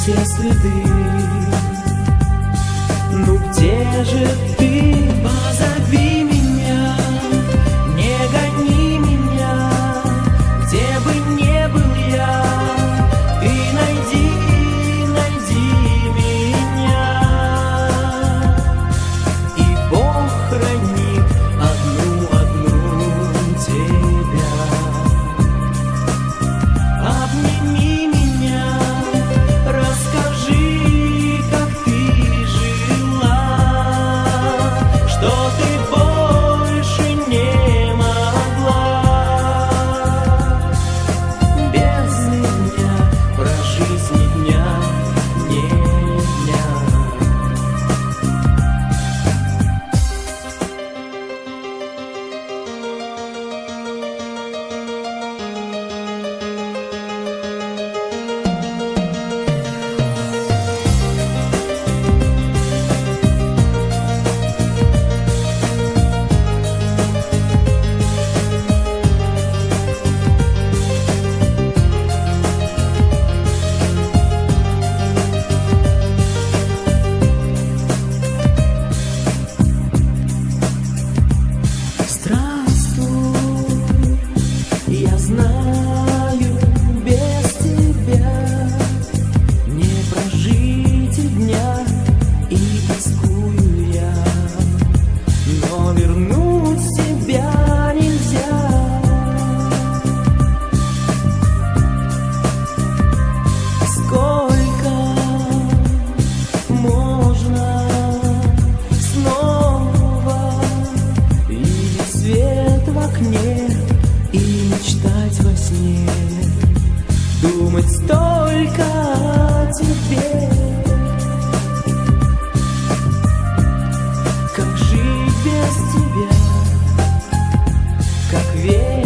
все следы. Ну где же ты? Позови меня, не гони меня, где бы не был я. Ты найди, найди меня, и Бог хранит одну тебя. Обними меня, расскажи, как ты жила, что ты больше не могла без меня прожить ни дня, ни дня. Я знаю, без тебя не прожить и дня, и тоскую я, но вернуть тебя нельзя. Сколько можно снова видеть свет в окне и мечтать во сне, думать столько о тебе. Как жить без тебя, как верить